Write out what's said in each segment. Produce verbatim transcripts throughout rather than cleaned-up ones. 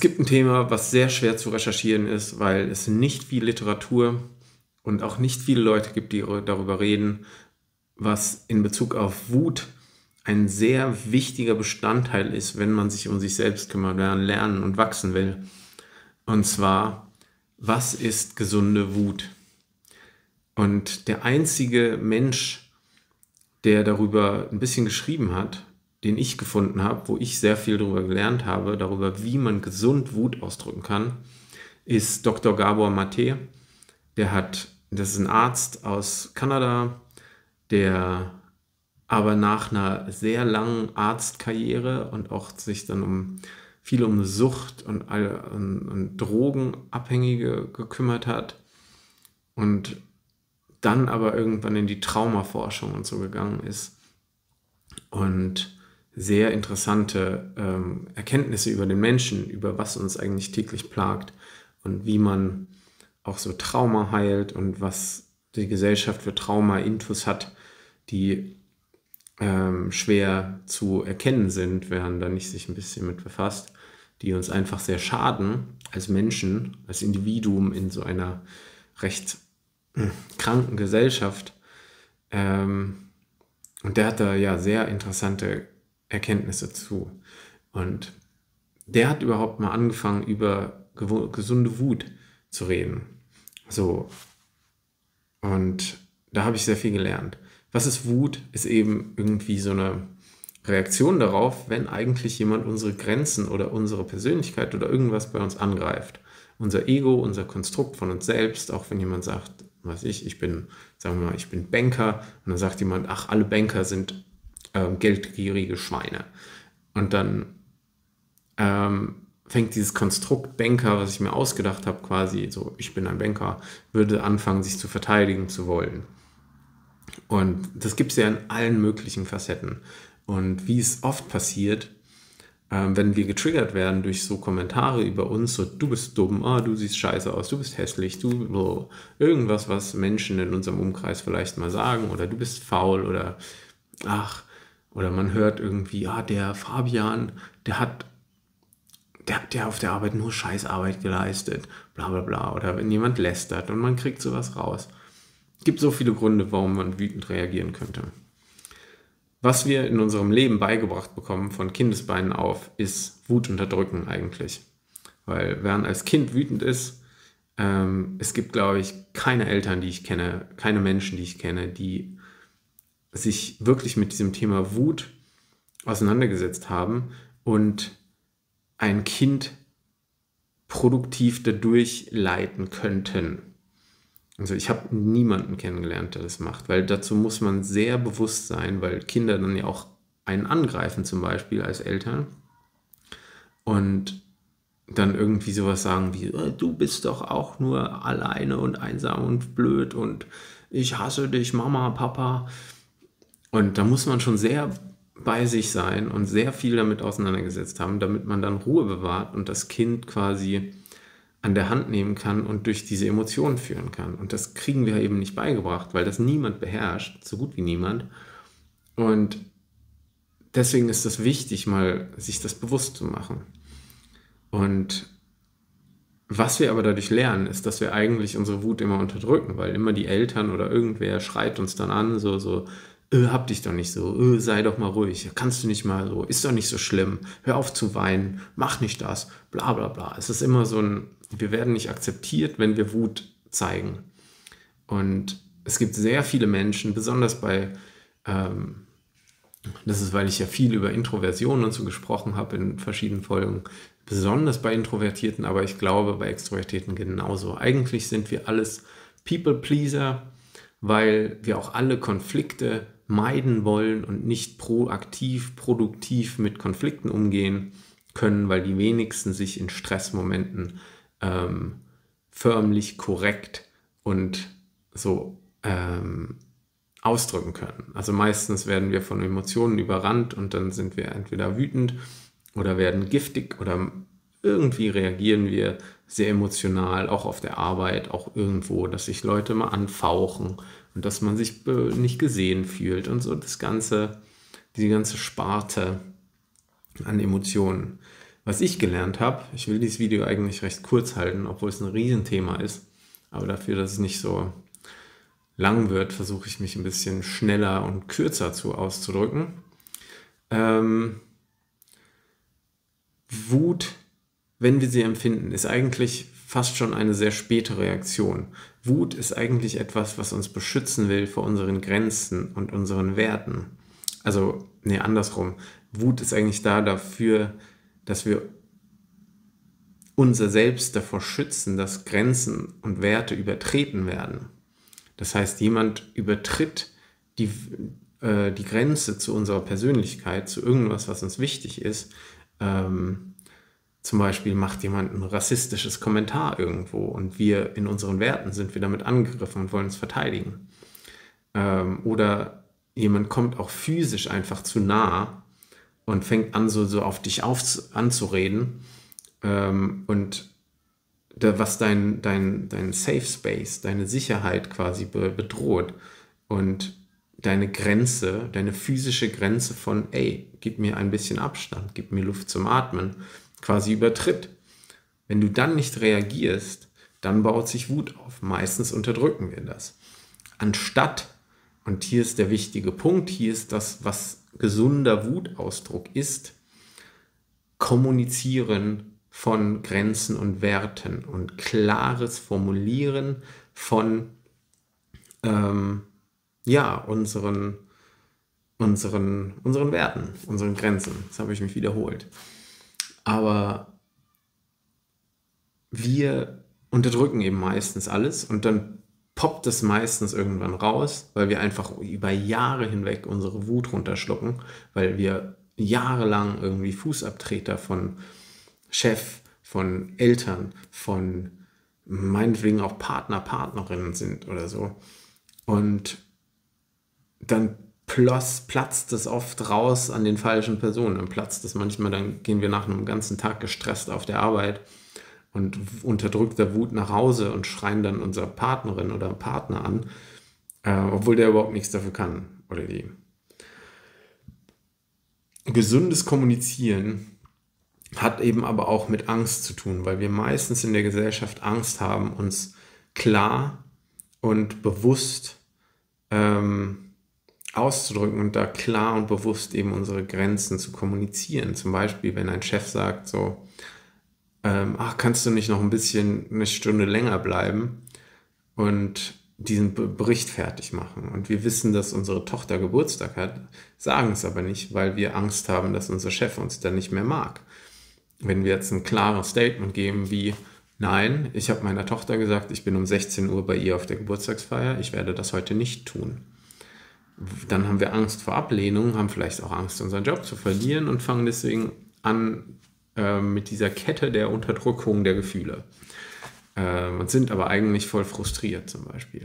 gibt ein Thema, was sehr schwer zu recherchieren ist, weil es nicht viel Literatur und auch nicht viele Leute gibt, die darüber reden, was in Bezug auf Wut ein sehr wichtiger Bestandteil ist, wenn man sich um sich selbst kümmern, lernen und wachsen will. Und zwar, was ist gesunde Wut? Und der einzige Mensch, der darüber ein bisschen geschrieben hat, den ich gefunden habe, wo ich sehr viel darüber gelernt habe, darüber, wie man gesund Wut ausdrücken kann, ist Doktor Gabor Mate. Der hat, das ist ein Arzt aus Kanada, der aber nach einer sehr langen Arztkarriere und auch sich dann um viel um Sucht und, und, und Drogenabhängige gekümmert hat und dann aber irgendwann in die Traumaforschung und so gegangen ist und sehr interessante ähm, Erkenntnisse über den Menschen, über was uns eigentlich täglich plagt und wie man auch so Trauma heilt und was die Gesellschaft für Trauma-Intus hat, die ähm, schwer zu erkennen sind, wenn man da nicht sich ein bisschen mit befasst, die uns einfach sehr schaden als Menschen, als Individuum in so einer recht äh, kranken Gesellschaft. Ähm, und der hat da ja sehr interessante Erkenntnisse zu. Und der hat überhaupt mal angefangen, über gew- gesunde Wut zu reden. So. Und da habe ich sehr viel gelernt. Was ist Wut? Ist eben irgendwie so eine Reaktion darauf, wenn eigentlich jemand unsere Grenzen oder unsere Persönlichkeit oder irgendwas bei uns angreift. Unser Ego, unser Konstrukt von uns selbst, auch wenn jemand sagt, was ich, ich bin, sagen wir mal, ich bin Banker und dann sagt jemand, ach, alle Banker sind ähm, geldgierige Schweine. Und dann ähm, fängt dieses Konstrukt Banker, was ich mir ausgedacht habe, quasi so, ich bin ein Banker, würde anfangen, sich zu verteidigen zu wollen. Und das gibt es ja in allen möglichen Facetten. Und wie es oft passiert, ähm, wenn wir getriggert werden durch so Kommentare über uns, so du bist dumm, ah, du siehst scheiße aus, du bist hässlich, du so, irgendwas, was Menschen in unserem Umkreis vielleicht mal sagen, oder du bist faul, oder ach, oder man hört irgendwie, ah, der Fabian, der hat, der hat ja auf der Arbeit nur Scheißarbeit geleistet, bla bla bla, oder wenn jemand lästert und man kriegt sowas raus. Es gibt so viele Gründe, warum man wütend reagieren könnte. Was wir in unserem Leben beigebracht bekommen, von Kindesbeinen auf, ist Wut unterdrücken eigentlich. Weil wer als Kind wütend ist, ähm, es gibt, glaube ich, keine Eltern, die ich kenne, keine Menschen, die ich kenne, die sich wirklich mit diesem Thema Wut auseinandergesetzt haben und ein Kind produktiv dadurch leiten könnten. Also ich habe niemanden kennengelernt, der das macht, weil dazu muss man sehr bewusst sein, weil Kinder dann ja auch einen angreifen zum Beispiel als Eltern und dann irgendwie sowas sagen wie, du bist doch auch nur alleine und einsam und blöd und ich hasse dich, Mama, Papa. Und da muss man schon sehr bei sich sein und sehr viel damit auseinandergesetzt haben, damit man dann Ruhe bewahrt und das Kind quasi an der Hand nehmen kann und durch diese Emotionen führen kann. Und das kriegen wir eben nicht beigebracht, weil das niemand beherrscht, so gut wie niemand. Und deswegen ist es wichtig, mal sich das bewusst zu machen. Und was wir aber dadurch lernen, ist, dass wir eigentlich unsere Wut immer unterdrücken, weil immer die Eltern oder irgendwer schreit uns dann an, so, so, äh, hab dich doch nicht so, äh, sei doch mal ruhig, kannst du nicht mal so, ist doch nicht so schlimm, hör auf zu weinen, mach nicht das, bla bla bla. Es ist immer so ein, wir werden nicht akzeptiert, wenn wir Wut zeigen. Und es gibt sehr viele Menschen, besonders bei, ähm, das ist, weil ich ja viel über Introversion und so gesprochen habe in verschiedenen Folgen, besonders bei Introvertierten, aber ich glaube bei Extrovertierten genauso. Eigentlich sind wir alles People-Pleaser, weil wir auch alle Konflikte meiden wollen und nicht proaktiv, produktiv mit Konflikten umgehen können, weil die wenigsten sich in Stressmomenten ähm, förmlich korrekt und so ähm, ausdrücken können. Also meistens werden wir von Emotionen überrannt und dann sind wir entweder wütend oder werden giftig oder irgendwie reagieren wir sehr emotional, auch auf der Arbeit, auch irgendwo, dass sich Leute mal anfauchen und dass man sich nicht gesehen fühlt und so das ganze, die ganze Sparte an Emotionen. Was ich gelernt habe, ich will dieses Video eigentlich recht kurz halten, obwohl es ein Riesenthema ist, aber dafür, dass es nicht so lang wird, versuche ich mich ein bisschen schneller und kürzer zu auszudrücken. Ähm, Wut, wenn wir sie empfinden, ist eigentlich fast schon eine sehr späte Reaktion. Wut ist eigentlich etwas, was uns beschützen will vor unseren Grenzen und unseren Werten. Also, nee, andersrum. Wut ist eigentlich da dafür, dass wir unser Selbst davor schützen, dass Grenzen und Werte übertreten werden. Das heißt, jemand übertritt die, äh, die Grenze zu unserer Persönlichkeit, zu irgendwas, was uns wichtig ist. Ähm, zum Beispiel macht jemand ein rassistisches Kommentar irgendwo und wir in unseren Werten sind wir damit angegriffen und wollen uns verteidigen. Ähm, oder jemand kommt auch physisch einfach zu nah und fängt an, so, so auf dich auf, anzureden ähm, und da, was dein, dein, dein Safe Space, deine Sicherheit quasi be, bedroht und deine Grenze, deine physische Grenze von, ey, gib mir ein bisschen Abstand, gib mir Luft zum Atmen, quasi übertritt. Wenn du dann nicht reagierst, dann baut sich Wut auf. Meistens unterdrücken wir das. Anstatt, und hier ist der wichtige Punkt, hier ist das, was gesunder Wutausdruck ist, kommunizieren von Grenzen und Werten und klares Formulieren von ähm, ja, unseren, unseren, unseren Werten, unseren Grenzen. Das habe ich mich wiederholt. Aber wir unterdrücken eben meistens alles und dann poppt es meistens irgendwann raus, weil wir einfach über Jahre hinweg unsere Wut runterschlucken, weil wir jahrelang irgendwie Fußabtreter von Chef, von Eltern, von meinetwegen auch Partner, Partnerinnen sind oder so. Und dann ploss, platzt es oft raus an den falschen Personen. Dann platzt es manchmal, dann gehen wir nach einem ganzen Tag gestresst auf der Arbeit und unterdrückter Wut nach Hause und schreien dann unsere Partnerin oder Partner an, äh, obwohl der überhaupt nichts dafür kann oder die. Gesundes Kommunizieren hat eben aber auch mit Angst zu tun, weil wir meistens in der Gesellschaft Angst haben, uns klar und bewusst ähm, auszudrücken und da klar und bewusst eben unsere Grenzen zu kommunizieren. Zum Beispiel, wenn ein Chef sagt so, ähm, ach, kannst du nicht noch ein bisschen eine Stunde länger bleiben und diesen Bericht fertig machen. Und wir wissen, dass unsere Tochter Geburtstag hat, sagen es aber nicht, weil wir Angst haben, dass unser Chef uns dann nicht mehr mag. Wenn wir jetzt ein klares Statement geben wie, nein, ich habe meiner Tochter gesagt, ich bin um sechzehn Uhr bei ihr auf der Geburtstagsfeier, ich werde das heute nicht tun. Dann haben wir Angst vor Ablehnung, haben vielleicht auch Angst, unseren Job zu verlieren und fangen deswegen an äh, mit dieser Kette der Unterdrückung der Gefühle. Äh, und sind aber eigentlich voll frustriert zum Beispiel.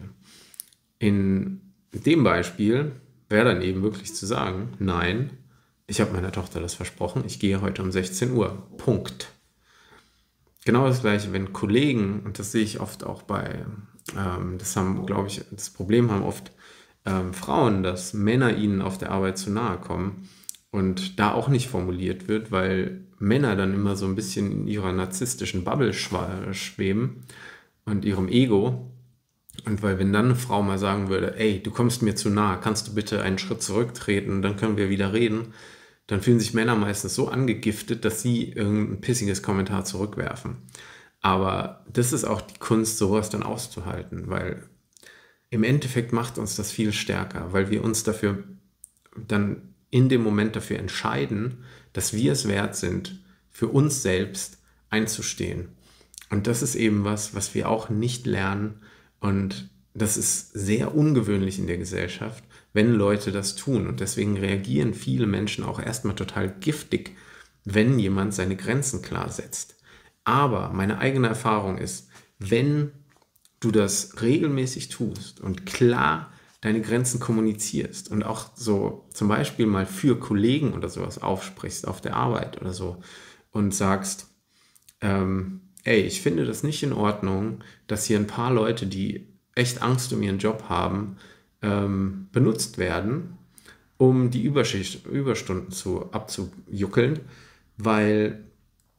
In dem Beispiel wäre dann eben wirklich zu sagen, nein, ich habe meiner Tochter das versprochen, ich gehe heute um sechzehn Uhr. Punkt. Genau das Gleiche, wenn Kollegen, und das sehe ich oft auch bei, ähm, das haben, glaube ich, das Problem haben oft ähm, Frauen, dass Männer ihnen auf der Arbeit zu nahe kommen und da auch nicht formuliert wird, weil Männer dann immer so ein bisschen in ihrer narzisstischen Bubble schweben und ihrem Ego. Und weil wenn dann eine Frau mal sagen würde, ey, du kommst mir zu nahe, kannst du bitte einen Schritt zurücktreten, dann können wir wieder reden, dann fühlen sich Männer meistens so angegiftet, dass sie irgendein pissiges Kommentar zurückwerfen. Aber das ist auch die Kunst, sowas dann auszuhalten, weil im Endeffekt macht uns das viel stärker, weil wir uns dafür dann in dem Moment dafür entscheiden, dass wir es wert sind, für uns selbst einzustehen. Und das ist eben was, was wir auch nicht lernen. Und das ist sehr ungewöhnlich in der Gesellschaft, wenn Leute das tun. Und deswegen reagieren viele Menschen auch erstmal total giftig, wenn jemand seine Grenzen klar setzt. Aber meine eigene Erfahrung ist, wenn du das regelmäßig tust und klar deine Grenzen kommunizierst und auch so zum Beispiel mal für Kollegen oder sowas aufsprichst auf der Arbeit oder so und sagst, ähm, ey, ich finde das nicht in Ordnung, dass hier ein paar Leute, die echt Angst um ihren Job haben, ähm, benutzt werden, um die Überschicht, Überstunden zu, abzujuckeln, weil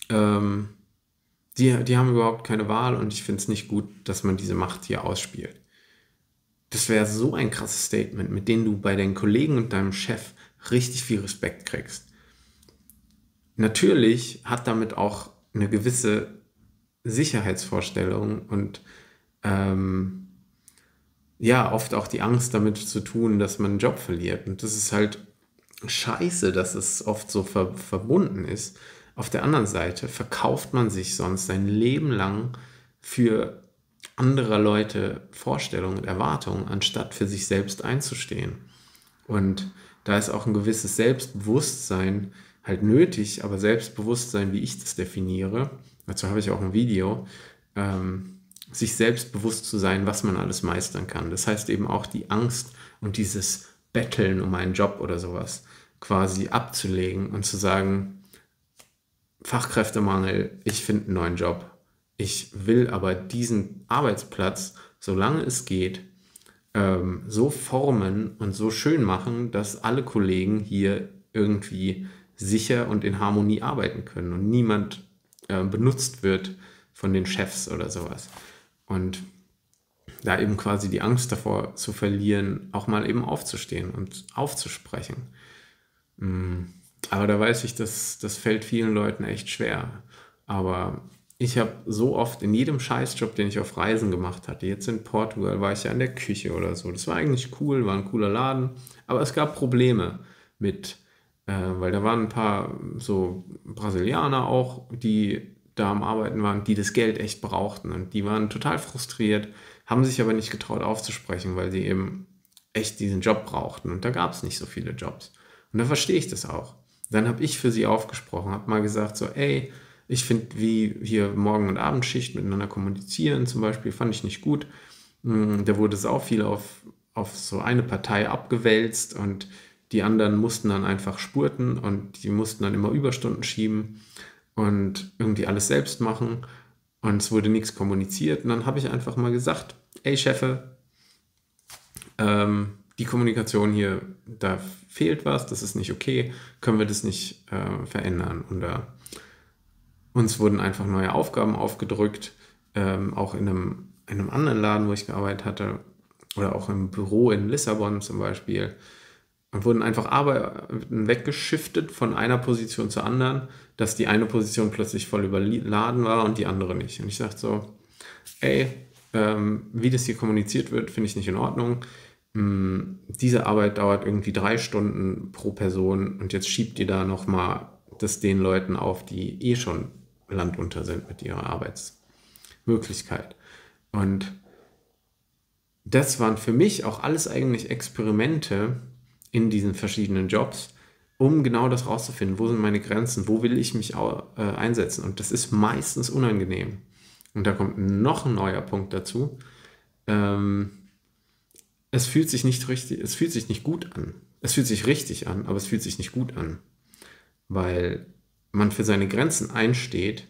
ähm, die, die haben überhaupt keine Wahl und ich finde es nicht gut, dass man diese Macht hier ausspielt. Das wäre so ein krasses Statement, mit dem du bei deinen Kollegen und deinem Chef richtig viel Respekt kriegst. Natürlich hat damit auch eine gewisse Sicherheitsvorstellung und ähm, ja, oft auch die Angst damit zu tun, dass man einen Job verliert. Und das ist halt scheiße, dass es oft so ver verbunden ist. Auf der anderen Seite verkauft man sich sonst sein Leben lang für anderer Leute Vorstellungen und Erwartungen, anstatt für sich selbst einzustehen. Und da ist auch ein gewisses Selbstbewusstsein halt nötig, aber Selbstbewusstsein, wie ich das definiere, dazu habe ich auch ein Video, ähm, sich selbstbewusst zu sein, was man alles meistern kann. Das heißt eben auch die Angst und dieses Betteln um einen Job oder sowas quasi abzulegen und zu sagen, Fachkräftemangel, ich finde einen neuen Job. Ich will aber diesen Arbeitsplatz, solange es geht, ähm, so formen und so schön machen, dass alle Kollegen hier irgendwie sicher und in Harmonie arbeiten können und niemand äh, benutzt wird von den Chefs oder sowas. Und da eben quasi die Angst davor zu verlieren, auch mal eben aufzustehen und aufzusprechen. Aber da weiß ich, dass das fällt vielen Leuten echt schwer. Aber ich habe so oft in jedem Scheißjob, den ich auf Reisen gemacht hatte, jetzt in Portugal war ich ja in der Küche oder so. Das war eigentlich cool, war ein cooler Laden. Aber es gab Probleme mit, äh, weil da waren ein paar so Brasilianer auch, die da am Arbeiten waren, die das Geld echt brauchten. Und die waren total frustriert, haben sich aber nicht getraut aufzusprechen, weil sie eben echt diesen Job brauchten. Und da gab es nicht so viele Jobs. Und da verstehe ich das auch. Dann habe ich für sie aufgesprochen, habe mal gesagt, so, ey, ich finde, wie hier Morgen- und Abendschicht miteinander kommunizieren zum Beispiel, fand ich nicht gut. Da wurde es auch viel auf, auf so eine Partei abgewälzt und die anderen mussten dann einfach spurten und die mussten dann immer Überstunden schieben und irgendwie alles selbst machen und es wurde nichts kommuniziert. Und dann habe ich einfach mal gesagt, ey Chefe, ähm, die Kommunikation hier, da fehlt was, das ist nicht okay, können wir das nicht äh, verändern. Und äh, uns wurden einfach neue Aufgaben aufgedrückt, ähm, auch in einem, in einem anderen Laden, wo ich gearbeitet hatte, oder auch im Büro in Lissabon zum Beispiel, und wurden einfach Arbeiten weggeschiftet von einer Position zur anderen, dass die eine Position plötzlich voll überladen war und die andere nicht. Und ich sagte so, ey, ähm, wie das hier kommuniziert wird, finde ich nicht in Ordnung. Hm, diese Arbeit dauert irgendwie drei Stunden pro Person und jetzt schiebt ihr da nochmal das den Leuten auf, die eh schon landunter sind mit ihrer Arbeitsmöglichkeit. Und das waren für mich auch alles eigentlich Experimente in diesen verschiedenen Jobs, um genau das rauszufinden, wo sind meine Grenzen, wo will ich mich au- äh, einsetzen. Und das ist meistens unangenehm. Und da kommt noch ein neuer Punkt dazu. Ähm, es fühlt sich nicht richtig, es fühlt sich nicht gut an. Es fühlt sich richtig an, aber es fühlt sich nicht gut an, weil man für seine Grenzen einsteht,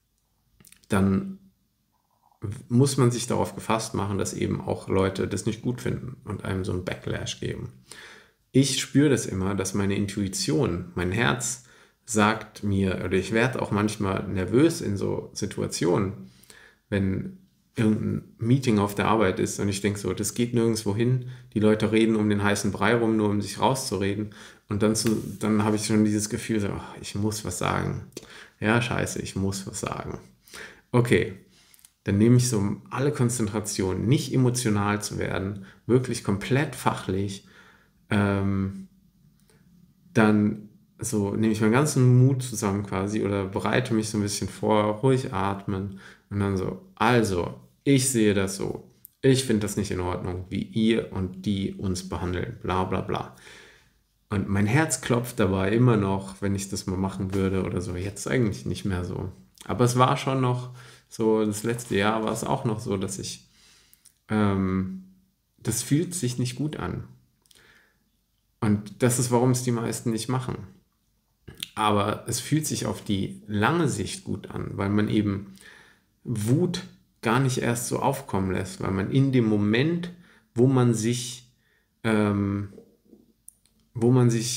dann muss man sich darauf gefasst machen, dass eben auch Leute das nicht gut finden und einem so einen Backlash geben. Ich spüre das immer, dass meine Intuition, mein Herz sagt mir, oder ich werde auch manchmal nervös in so Situationen, wenn irgendein Meeting auf der Arbeit ist und ich denke so, das geht nirgendwo hin, die Leute reden um den heißen Brei rum, nur um sich rauszureden und dann, zu, dann habe ich schon dieses Gefühl, so, ach, ich muss was sagen. Ja, scheiße, ich muss was sagen. Okay, dann nehme ich so um alle Konzentration, nicht emotional zu werden, wirklich komplett fachlich, ähm, dann so nehme ich meinen ganzen Mut zusammen quasi oder bereite mich so ein bisschen vor, ruhig atmen und dann so, also, ich sehe das so. Ich finde das nicht in Ordnung, wie ihr und die uns behandeln, bla bla bla. Und mein Herz klopft dabei immer noch, wenn ich das mal machen würde oder so. Jetzt eigentlich nicht mehr so. Aber es war schon noch so, das letzte Jahr war es auch noch so, dass ich, ähm, das fühlt sich nicht gut an. Und das ist, warum es die meisten nicht machen. Aber es fühlt sich auf die lange Sicht gut an, weil man eben Wut gar nicht erst so aufkommen lässt, weil man in dem Moment, wo man sich, ähm, wo man sich,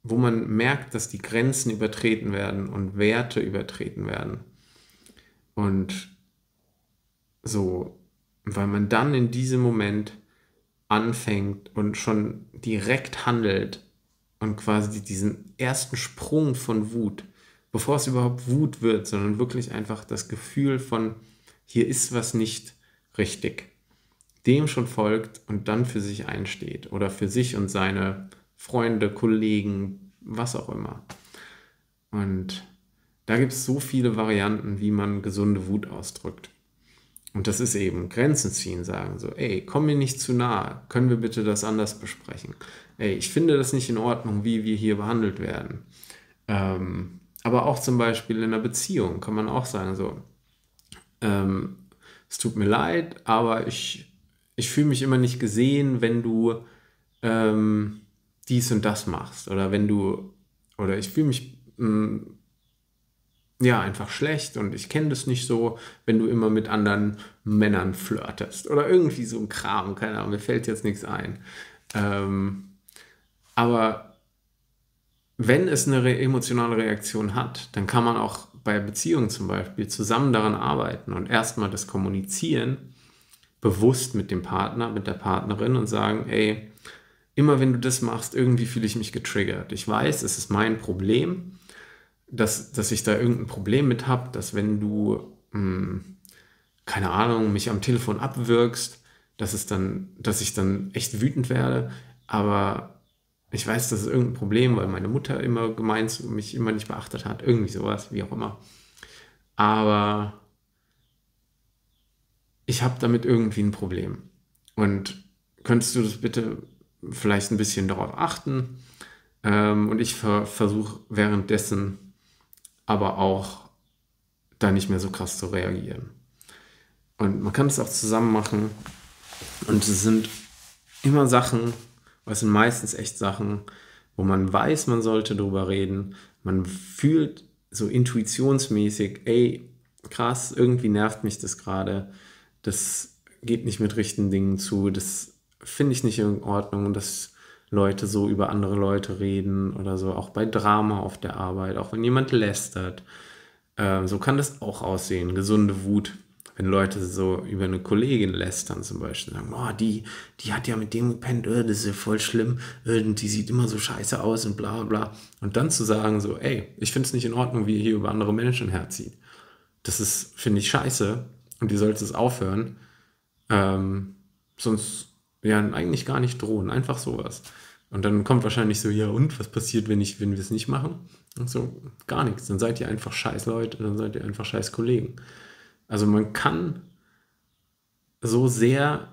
wo man merkt, dass die Grenzen übertreten werden und Werte übertreten werden. Und so, weil man dann in diesem Moment anfängt und schon direkt handelt und quasi diesen ersten Sprung von Wut, bevor es überhaupt Wut wird, sondern wirklich einfach das Gefühl von, hier ist was nicht richtig, dem schon folgt und dann für sich einsteht oder für sich und seine Freunde, Kollegen, was auch immer. Und da gibt es so viele Varianten, wie man gesunde Wut ausdrückt. Und das ist eben Grenzen ziehen, sagen so, ey, komm mir nicht zu nahe, können wir bitte das anders besprechen? Ey, ich finde das nicht in Ordnung, wie wir hier behandelt werden. Ähm, aber auch zum Beispiel in einer Beziehung kann man auch sagen so, ähm, es tut mir leid, aber ich, ich fühle mich immer nicht gesehen, wenn du ähm, dies und das machst. Oder wenn du, oder ich fühle mich mh, ja einfach schlecht und ich kenne das nicht so, wenn du immer mit anderen Männern flirtest. Oder irgendwie so ein Kram, keine Ahnung, mir fällt jetzt nichts ein. Ähm, aber wenn es eine re emotionale Reaktion hat, dann kann man auch bei Beziehungen zum Beispiel zusammen daran arbeiten und erstmal das kommunizieren, bewusst mit dem Partner, mit der Partnerin und sagen, ey, immer wenn du das machst, irgendwie fühle ich mich getriggert. Ich weiß, es ist mein Problem, dass, dass ich da irgendein Problem mit habe, dass wenn du, mh, keine Ahnung, mich am Telefon abwürgst, dass es dann, dass ich dann echt wütend werde, aber ich weiß, das ist irgendein Problem, weil meine Mutter immer gemeint, mich immer nicht beachtet hat, irgendwie sowas, wie auch immer. Aber ich habe damit irgendwie ein Problem. Und könntest du das bitte vielleicht ein bisschen darauf achten? Ähm, und ich ver versuche währenddessen aber auch da nicht mehr so krass zu reagieren. Und man kann es auch zusammen machen. Und es sind immer Sachen, es sind meistens echt Sachen, wo man weiß, man sollte drüber reden. Man fühlt so intuitionsmäßig, ey, krass, irgendwie nervt mich das gerade. Das geht nicht mit richtigen Dingen zu. Das finde ich nicht in Ordnung, dass Leute so über andere Leute reden oder so. Auch bei Drama auf der Arbeit, auch wenn jemand lästert. Ähm, so kann das auch aussehen, gesunde Wut. Wenn Leute so über eine Kollegin lästern zum Beispiel, sagen, oh, die, die hat ja mit dem gepennt, oh, das ist ja voll schlimm, oh, die sieht immer so scheiße aus und bla bla. Und dann zu sagen so, ey, ich finde es nicht in Ordnung, wie ihr hier über andere Menschen herzieht. Das ist, finde ich, scheiße und ihr solltet es aufhören. Ähm, sonst, ja, eigentlich gar nicht drohen, einfach sowas. Und dann kommt wahrscheinlich so, ja und, was passiert, wenn, ich, wenn wir es nicht machen? Und so, gar nichts. Dann seid ihr einfach scheiß Leute, dann seid ihr einfach scheiß Kollegen. Also man kann so sehr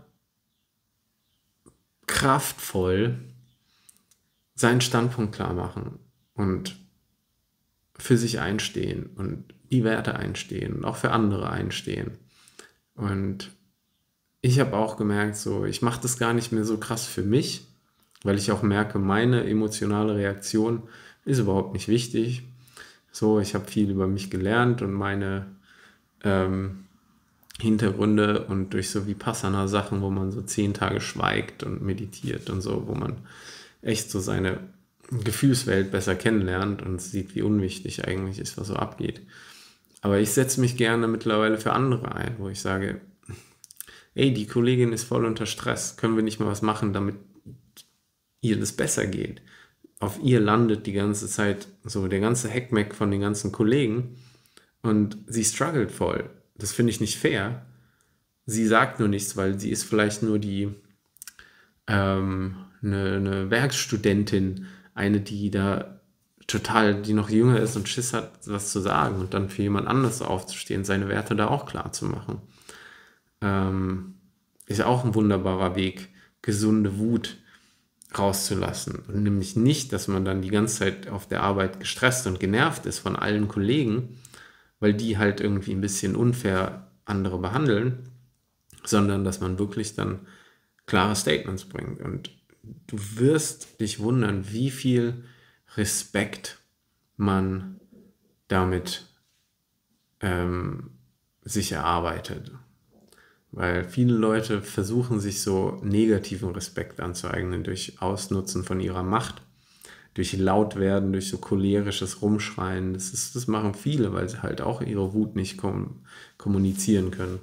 kraftvoll seinen Standpunkt klar machen und für sich einstehen und die Werte einstehen und auch für andere einstehen. Und ich habe auch gemerkt, so ich mache das gar nicht mehr so krass für mich, weil ich auch merke, meine emotionale Reaktion ist überhaupt nicht wichtig. So, ich habe viel über mich gelernt und meine ähm, Hintergründe und durch so Vipassana-Sachen, wo man so zehn Tage schweigt und meditiert und so, wo man echt so seine Gefühlswelt besser kennenlernt und sieht, wie unwichtig eigentlich ist, was so abgeht. Aber ich setze mich gerne mittlerweile für andere ein, wo ich sage, ey, die Kollegin ist voll unter Stress, können wir nicht mal was machen, damit ihr das besser geht? Auf ihr landet die ganze Zeit so der ganze Heckmeck von den ganzen Kollegen und sie struggelt voll. Das finde ich nicht fair. Sie sagt nur nichts, weil sie ist vielleicht nur die ähm, eine, eine Werkstudentin, eine, die da total, die noch jünger ist und Schiss hat, was zu sagen und dann für jemand anderes aufzustehen, seine Werte da auch klar zu machen. Ähm, ist auch ein wunderbarer Weg, gesunde Wut rauszulassen. Und nämlich nicht, dass man dann die ganze Zeit auf der Arbeit gestresst und genervt ist von allen Kollegen, weil die halt irgendwie ein bisschen unfair andere behandeln, sondern dass man wirklich dann klare Statements bringt. Und du wirst dich wundern, wie viel Respekt man damit ähm, sich erarbeitet. Weil viele Leute versuchen sich so negativen Respekt anzueignen durch Ausnutzen von ihrer Macht. durch laut werden, durch so cholerisches Rumschreien. Das ist, das machen viele, weil sie halt auch ihre Wut nicht kom- kommunizieren können.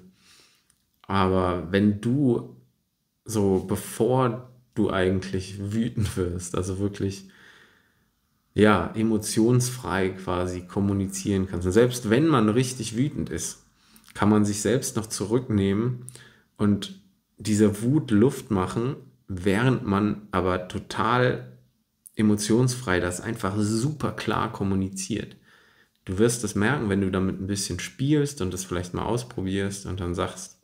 Aber wenn du so, bevor du eigentlich wütend wirst, also wirklich, ja, emotionsfrei quasi kommunizieren kannst. Und selbst wenn man richtig wütend ist, kann man sich selbst noch zurücknehmen und dieser Wut Luft machen, während man aber total emotionsfrei das einfach super klar kommuniziert. Du wirst das merken, wenn du damit ein bisschen spielst und das vielleicht mal ausprobierst und dann sagst,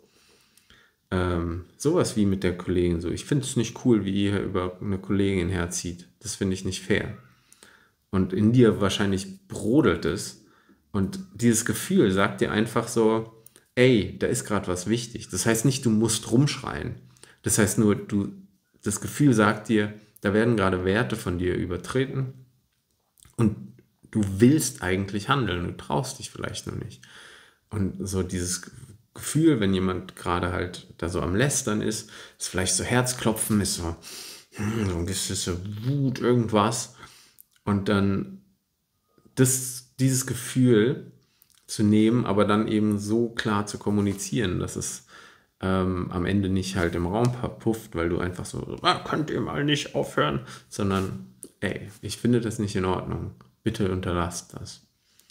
ähm, sowas wie mit der Kollegin so, ich finde es nicht cool, wie ihr über eine Kollegin herzieht. Das finde ich nicht fair. Und in dir wahrscheinlich brodelt es. Und dieses Gefühl sagt dir einfach so, ey, da ist gerade was wichtig. Das heißt nicht, du musst rumschreien. Das heißt nur, du, das Gefühl sagt dir, da werden gerade Werte von dir übertreten und du willst eigentlich handeln, du traust dich vielleicht noch nicht. Und so dieses Gefühl, wenn jemand gerade halt da so am Lästern ist, ist vielleicht so Herzklopfen, ist so, hm, so ein bisschen Wut, irgendwas. Und dann das, dieses Gefühl zu nehmen, aber dann eben so klar zu kommunizieren, dass es ähm, am Ende nicht halt im Raum pufft, weil du einfach so, ah, könnt ihr mal nicht aufhören, sondern, ey, ich finde das nicht in Ordnung. Bitte unterlasst das.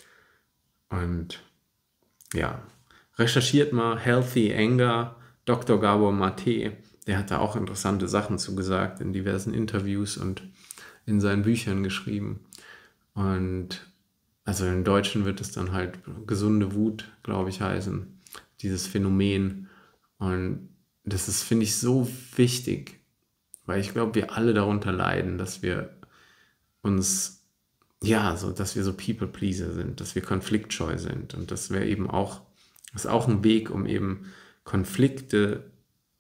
Und ja, recherchiert mal Healthy Anger, Doktor Gabor Mate, der hat da auch interessante Sachen zugesagt in diversen Interviews und in seinen Büchern geschrieben. Und also im Deutschen wird es dann halt gesunde Wut, glaube ich, heißen, dieses Phänomen. Und das ist, finde ich, so wichtig, weil ich glaube, wir alle darunter leiden, dass wir uns, ja, so, dass wir so People-Pleaser sind, dass wir konfliktscheu sind. Und das wäre eben auch, das ist auch ein Weg, um eben Konflikte,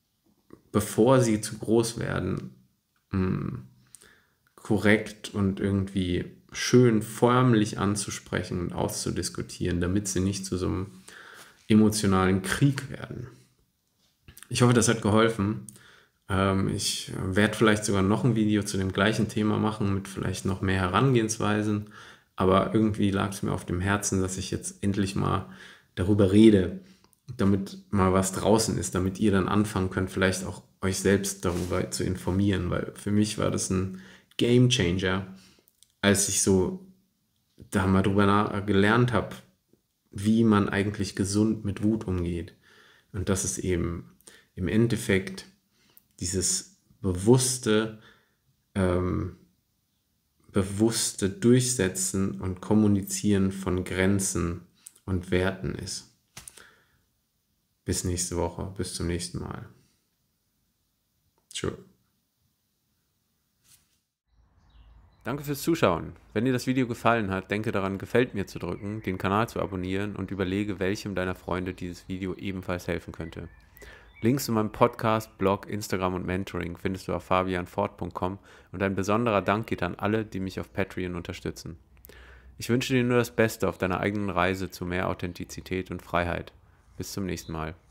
bevor sie zu groß werden, mh, korrekt und irgendwie schön förmlich anzusprechen und auszudiskutieren, damit sie nicht zu so einem emotionalen Krieg werden. Ich hoffe, das hat geholfen. Ähm, ich werde vielleicht sogar noch ein Video zu dem gleichen Thema machen, mit vielleicht noch mehr Herangehensweisen, aber irgendwie lag es mir auf dem Herzen, dass ich jetzt endlich mal darüber rede, damit mal was draußen ist, damit ihr dann anfangen könnt, vielleicht auch euch selbst darüber zu informieren, weil für mich war das ein Game Changer, als ich so da mal drüber gelernt habe, wie man eigentlich gesund mit Wut umgeht. Und das ist eben im Endeffekt dieses bewusste, ähm, bewusste Durchsetzen und Kommunizieren von Grenzen und Werten ist. Bis nächste Woche, bis zum nächsten Mal. Tschö. Danke fürs Zuschauen. Wenn dir das Video gefallen hat, denke daran, gefällt mir zu drücken, den Kanal zu abonnieren und überlege, welchem deiner Freunde dieses Video ebenfalls helfen könnte. Links zu meinem Podcast, Blog, Instagram und Mentoring findest du auf fabian fort punkt com und ein besonderer Dank geht an alle, die mich auf Patreon unterstützen. Ich wünsche dir nur das Beste auf deiner eigenen Reise zu mehr Authentizität und Freiheit. Bis zum nächsten Mal.